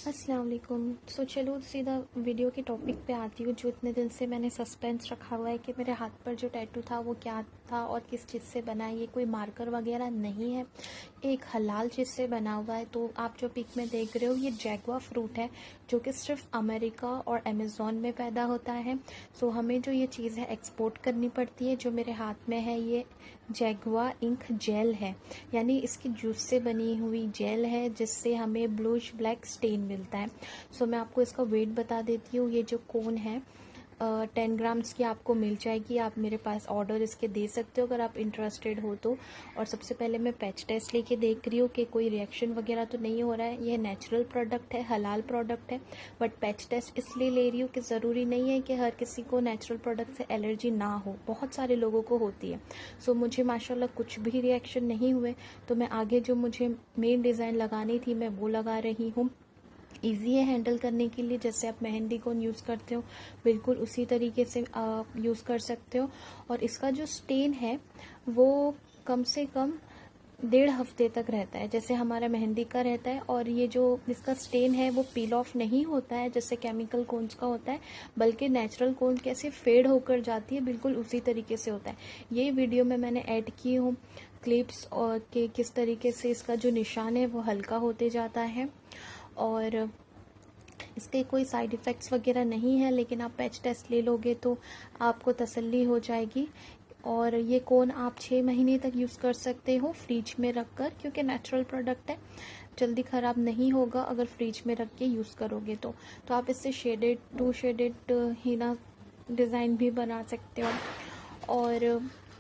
अस्सलाम वालेकुम। चलो सीधा वीडियो के टॉपिक पे आती हूँ। जो इतने दिन से मैंने सस्पेंस रखा हुआ है कि मेरे हाथ पर जो टैटू था वो क्या था और किस चीज़ से बना है। ये कोई मार्कर वगैरह नहीं है, एक हलाल चीज़ से बना हुआ है। तो आप जो पिक में देख रहे हो ये जैगवा फ्रूट है जो कि सिर्फ अमेरिका और अमेज़ॉन में पैदा होता है। हमें जो ये चीज़ है एक्सपोर्ट करनी पड़ती है। जो मेरे हाथ में है ये जैगवा इंक जेल है, यानी इसकी जूस से बनी हुई जेल है जिससे हमें ब्लूइश ब्लैक स्टेन मिलता है। मैं आपको इसका वेट बता देती हूँ। ये जो कोन है 10 ग्राम्स की आपको मिल जाएगी। आप मेरे पास ऑर्डर इसके दे सकते हो अगर आप इंटरेस्टेड हो तो। और सबसे पहले मैं पैच टेस्ट लेके देख रही हूँ कि कोई रिएक्शन वगैरह तो नहीं हो रहा है। यह नेचुरल प्रोडक्ट है, हलाल प्रोडक्ट है, बट पैच टेस्ट इसलिए ले रही हूँ कि ज़रूरी नहीं है कि हर किसी को नेचुरल प्रोडक्ट से एलर्जी ना हो, बहुत सारे लोगों को होती है। मुझे माशाल्लाह कुछ भी रिएक्शन नहीं हुए। तो मैं आगे जो मुझे मेन डिज़ाइन लगानी थी मैं वो लगा रही हूँ। ईजी है हैंडल करने के लिए, जैसे आप मेहंदी कोन यूज़ करते हो बिल्कुल उसी तरीके से यूज़ कर सकते हो। और इसका जो स्टेन है वो कम से कम 1.5 हफ्ते तक रहता है, जैसे हमारा मेहंदी का रहता है। और ये जो इसका स्टेन है वो पील ऑफ नहीं होता है जैसे केमिकल कोन्स का होता है, बल्कि नेचुरल कोन कैसे फेड होकर जाती है बिल्कुल उसी तरीके से होता है। ये वीडियो में मैंने ऐड की हूँ क्लिप्स और कि किस तरीके से इसका जो निशान है वो हल्का होते जाता है। और इसके कोई साइड इफ़ेक्ट्स वगैरह नहीं है, लेकिन आप पैच टेस्ट ले लोगे तो आपको तसल्ली हो जाएगी। और ये कोन आप 6 महीने तक यूज़ कर सकते हो फ्रिज में रख कर, क्योंकि नेचुरल प्रोडक्ट है, जल्दी ख़राब नहीं होगा अगर फ्रिज में रख के यूज़ करोगे तो। आप इससे शेडेड 2 शेडेड हीना डिज़ाइन भी बना सकते हो। और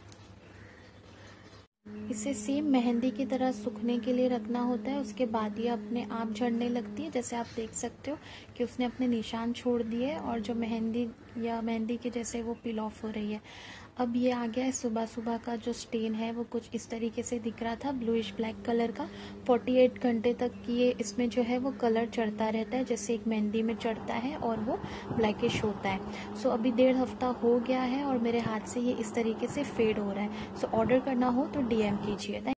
इसे सेम मेहंदी की तरह सूखने के लिए रखना होता है, उसके बाद ये अपने आप झड़ने लगती है। जैसे आप देख सकते हो कि उसने अपने निशान छोड़ दिए और जो मेहंदी या मेहंदी के जैसे वो पील ऑफ हो रही है। अब ये आ गया है सुबह सुबह का जो स्टेन है वो कुछ इस तरीके से दिख रहा था, ब्लूइश ब्लैक कलर का। 48 घंटे तक ये इसमें जो है वो कलर चढ़ता रहता है जैसे एक मेहंदी में चढ़ता है और वो ब्लैकिश होता है। अभी 1.5 हफ्ता हो गया है और मेरे हाथ से ये इस तरीके से फेड हो रहा है। ऑर्डर करना हो तो DM कीजिए।